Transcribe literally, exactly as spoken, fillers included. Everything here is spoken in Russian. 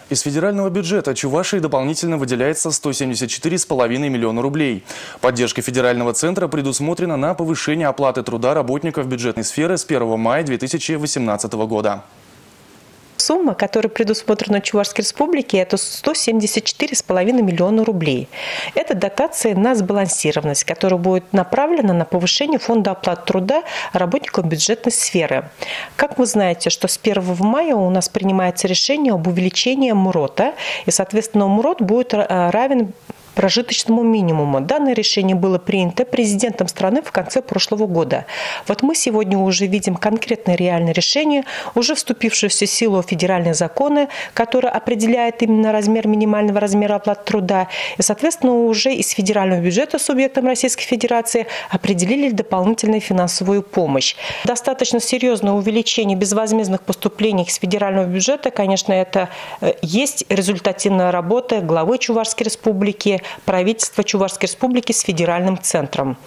Из федерального бюджета Чувашии дополнительно выделяется сто семьдесят четыре целых пять десятых миллиона рублей. Поддержка федерального центра предусмотрена на повышение оплаты труда работников бюджетной сферы с первого мая две тысячи восемнадцатого года. Сумма, которая предусмотрена Чувашской Республике, это сто семьдесят четыре целых пять десятых миллиона рублей. Это дотация на сбалансированность, которая будет направлена на повышение фонда оплаты труда работников бюджетной сферы. Как вы знаете, что с первого мая у нас принимается решение об увеличении МРОТа, и, соответственно, МРОТ будет равен прожиточному минимуму. Данное решение было принято президентом страны в конце прошлого года. Вот мы сегодня уже видим конкретное реальное решение, уже вступившееся в силу федеральные законы, которые определяют именно размер минимального размера оплаты труда. И, соответственно, уже из федерального бюджета субъектам Российской Федерации определили дополнительную финансовую помощь. Достаточно серьезное увеличение безвозмездных поступлений из федерального бюджета, конечно, это есть результативная работа главы Чувашской Республики, правительства Чувашской Республики с федеральным центром.